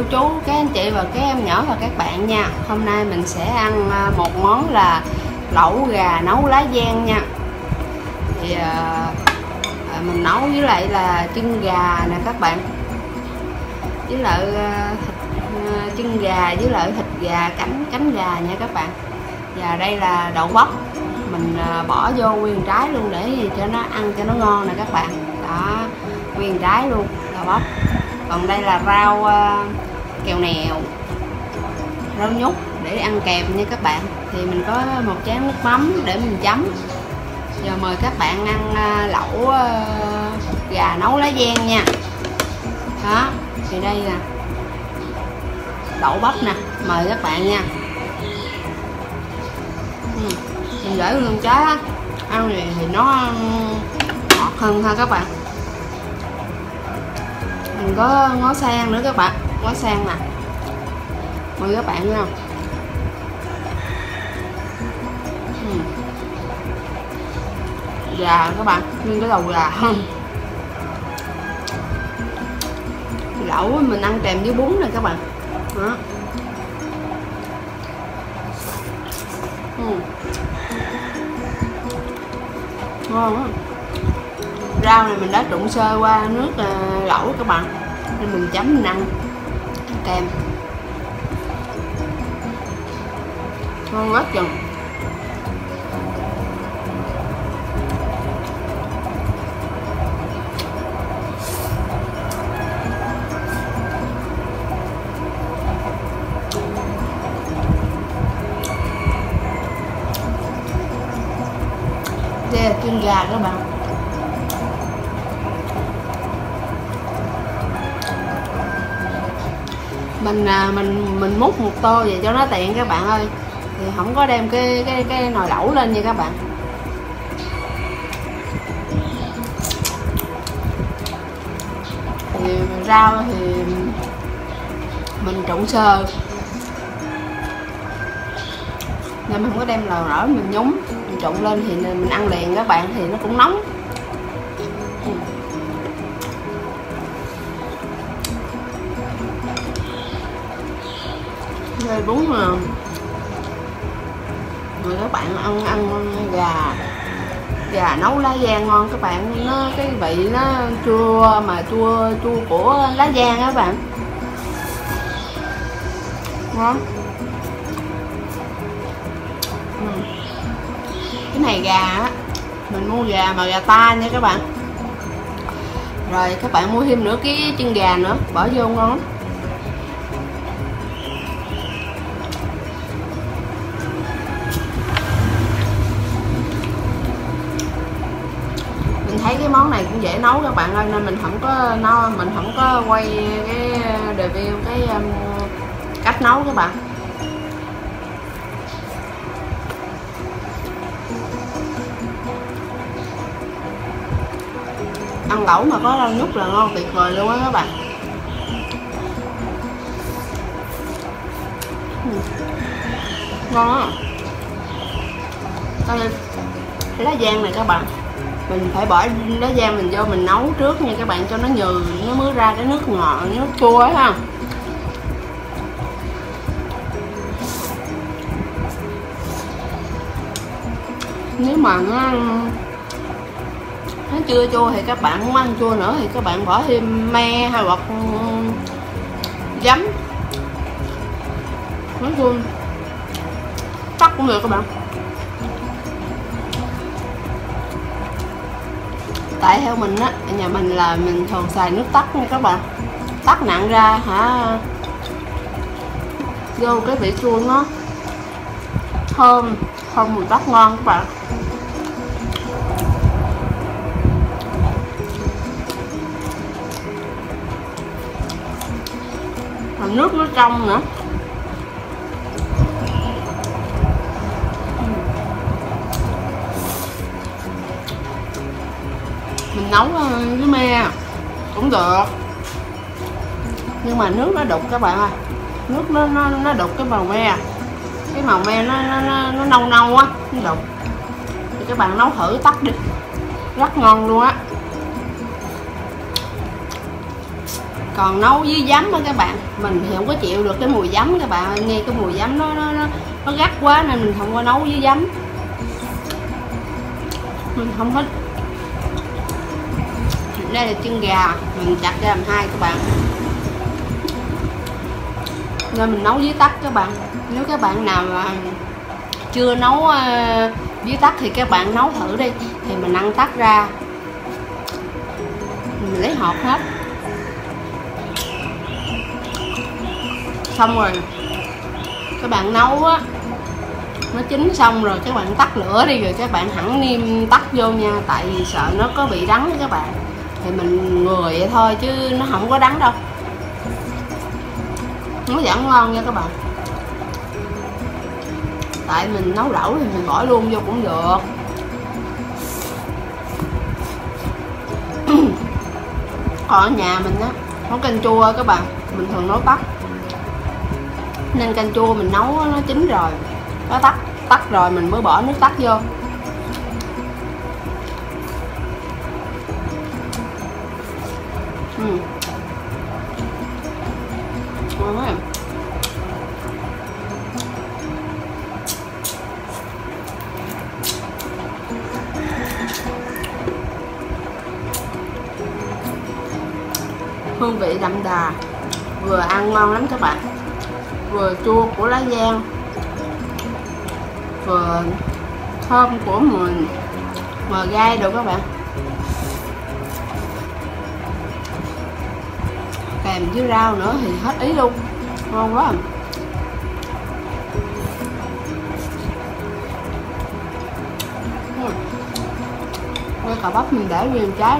chú, các anh chị và các em nhỏ và các bạn nha. Hôm nay mình sẽ ăn một món là lẩu gà nấu lá giang nha. Thì mình nấu với lại là chân gà nè các bạn, với lại thịt chân gà với lại thịt gà, cánh gà nha các bạn. Và đây là đậu bắp, mình bỏ vô nguyên trái luôn để cho nó ăn cho nó ngon nè các bạn. Đó, nguyên trái luôn đậu bắp. Còn đây là rau kèo nèo, rau nhút để ăn kèm nha các bạn. Thì mình có một chén nước mắm để mình chấm. Giờ mời các bạn ăn lẩu gà nấu lá giang nha. Đó, thì đây nè, đậu bắp nè, mời các bạn nha. Mình để luôn trái á, ăn thì nó ngọt hơn ha các bạn. Mình có ngó sen nữa các bạn, ngó sen nè, mời các bạn nha. Gà các bạn, nguyên cái đầu gà. Lẩu mình ăn kèm với bún này các bạn. Đó. Ngon á. Rau này mình đã trụng sơ qua nước lẩu các bạn, nên mình chấm mình ăn kèm. Ngon quá chừng. Đây là chân gà các bạn. Mình múc một tô vậy cho nó tiện các bạn ơi. Thì không có đem cái nồi lẩu lên nha các bạn. Thì rau thì mình trụng sơ nên mình không có đem lò rỡ mình nhúng, mình trụng lên thì mình ăn liền các bạn, thì nó cũng nóng. Đây bún mà rồi các bạn ăn gà nấu lá giang ngon các bạn. Nó cái vị nó chua mà chua của lá giang các bạn, ngon. Cái này gà á, mình mua gà mà gà ta nha các bạn. Rồi các bạn mua thêm nữa cái chân gà nữa, bỏ vô ngon lắm. Mình thấy cái món này cũng dễ nấu các bạn ơi, nên mình không có quay cái review cái cách nấu các bạn. Ăn lẩu mà có rau nhút là ngon tuyệt vời luôn á các bạn. Ngon á. Đây, lá giang này các bạn, mình phải bỏ lá giang mình vô mình nấu trước nha các bạn, cho nó nhừ, nó mới ra cái nước ngọt, nước chua ấy ha. Nếu mà nó chưa chua thì các bạn muốn ăn chua nữa thì các bạn bỏ thêm me hay hoặc giấm, nói chung tắt cũng được các bạn. Tại theo mình á, nhà mình là mình thường xài nước tắt nha các bạn. Tắt nặng ra hả, vô cái vị chua nó thơm mùi tắt ngon các bạn. Mà nước nó trong nữa. Mình nấu với me cũng được, nhưng mà nước nó đục các bạn ơi. Nước nó đục cái màu me, cái màu me nó nâu nâu á, nó đục. Thì các bạn nấu thử tắt đi, rất ngon luôn á. Còn nấu với giấm á các bạn, mình thì không có chịu được cái mùi giấm các bạn, nghe cái mùi giấm nó gắt quá nên mình không có nấu với giấm, mình không thích. Đây là chân gà mình chặt ra làm hai các bạn, nên mình nấu với tắc các bạn. Nếu các bạn nào mà chưa nấu với tắc thì các bạn nấu thử đi, thì mình ăn tắc ra, mình lấy hột hết, xong rồi các bạn nấu á, nó chín xong rồi các bạn tắt lửa đi, rồi các bạn hẳn niêm tắt vô nha, tại vì sợ nó có bị đắng các bạn. Thì mình ngừa vậy thôi chứ nó không có đắng đâu, nó vẫn ngon nha các bạn. Tại mình nấu lẩu thì mình bỏ luôn vô cũng được. Còn ở nhà mình á, nấu canh chua các bạn, mình thường nấu tắc, nên canh chua mình nấu nó chín rồi, nó tắt rồi mình mới bỏ nước tắc vô. Ngon quá. Hương vị đậm đà, vừa ăn ngon lắm các bạn, vừa chua của lá giang, vừa thơm của mờ gai đồ các bạn, kèm với rau nữa thì hết ý luôn, ngon quá. Cái cà bắp mình để nguyên trái.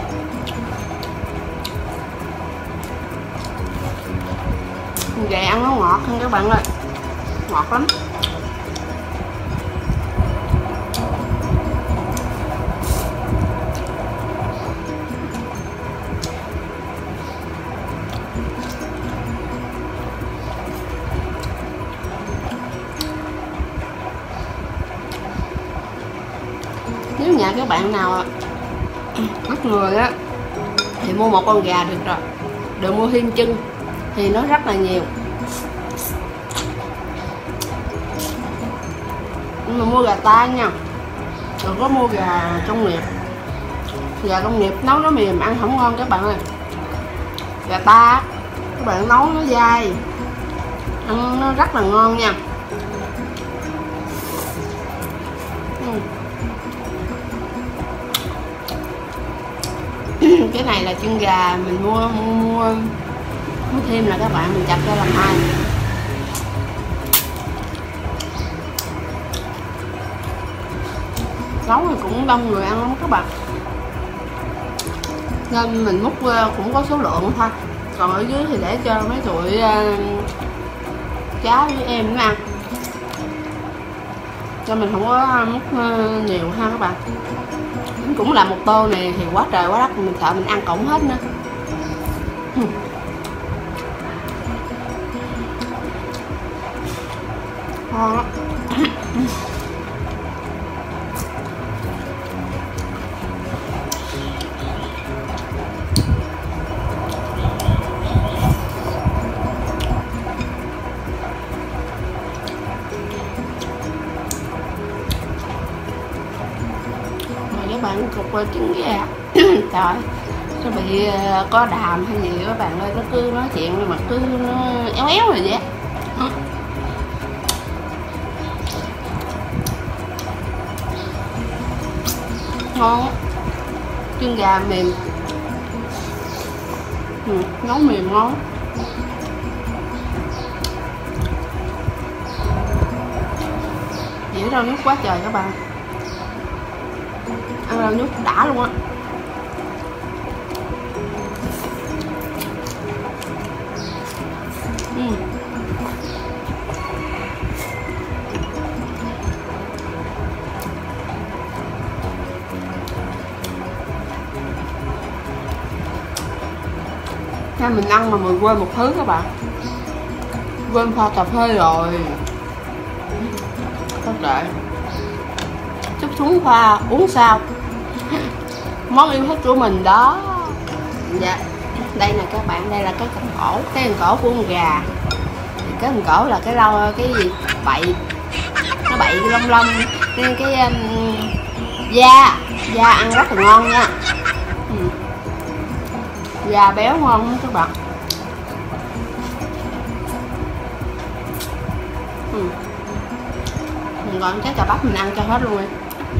Vậy ăn nó ngọt hơn các bạn ơi, ngọt lắm. Nếu nhà các bạn nào ít người á thì mua một con gà được rồi, đừng mua thêm chân thì nó rất là nhiều. Nhưng mà mua gà ta nha, đừng có mua gà công nghiệp. Gà công nghiệp nấu nó mềm ăn không ngon các bạn ơi. Gà ta các bạn nấu nó dai, ăn nó rất là ngon nha. Cái này là chân gà mình mua thêm là các bạn, mình chặt ra làm hai. Nấu thì cũng đông người ăn lắm các bạn, nên mình múc cũng có số lượng thôi, còn ở dưới thì để cho mấy tụi cháu với em nó ăn, cho mình không có múc nhiều ha các bạn. Cũng là một tô này thì quá trời quá đất, mình sợ mình ăn cổng hết nữa. Ngon lắm. Các bạn cục trứng gà trời, nó bị có đàm hay gì các bạn ơi, nó cứ nói chuyện mà cứ nó éo éo rồi vậy. Ngon, chân gà mềm, nấu mềm ngon. Dễ rau nước quá trời các bạn, ăn rau nước đã luôn á. Nha, mình ăn mà mình quên một thứ các bạn, quên pha cà phê rồi. Có kệ, chút xuống pha uống sao. Món yêu thích của mình đó. Dạ. Đây nè các bạn, đây là cái cần cổ, cái cần cổ của con gà. Thì cái cần cổ là cái lau cái gì bậy, nó bậy cái lông lông, nên cái da ăn rất là ngon nha. Da béo ngon lắm các bạn. Mình còn trái cà bắp mình ăn cho hết luôn đi.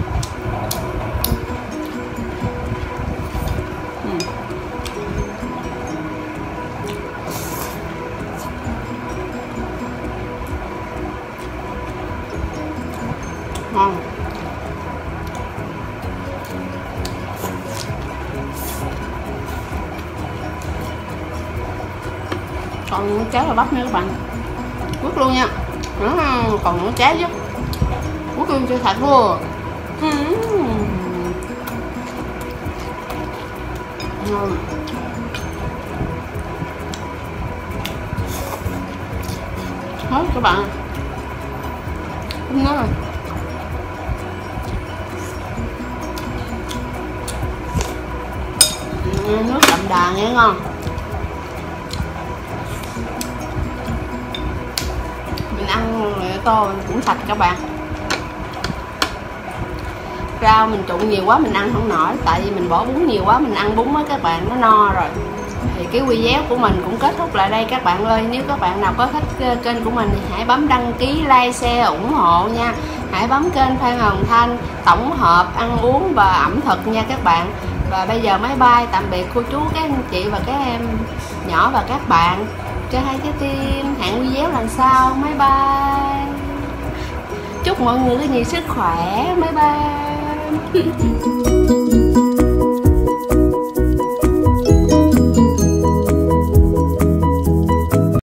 Ngon. Còn trái cà bắp nữa các bạn, quất luôn nha. Còn nó trái chứ, quất luôn cho thật luôn. Ngon. Hết các bạn, không nói rồi. Nước đậm đà nghe ngon. Mình ăn tô cũng sạch các bạn. Rau mình trụng nhiều quá mình ăn không nổi, tại vì mình bỏ bún nhiều quá, mình ăn bún á các bạn, nó no rồi. Thì cái video của mình cũng kết thúc lại đây các bạn ơi. Nếu các bạn nào có thích kênh của mình thì hãy bấm đăng ký, like, share, ủng hộ nha. Hãy bấm kênh Phan Hồng Thanh tổng hợp ăn uống và ẩm thực nha các bạn. Và bây giờ bye bye, tạm biệt cô chú, các anh chị và các em nhỏ và các bạn. Cho hai trái tim, hẹn video lần sau. Bye bye. Chúc mọi người có nhiều sức khỏe. Bye bye.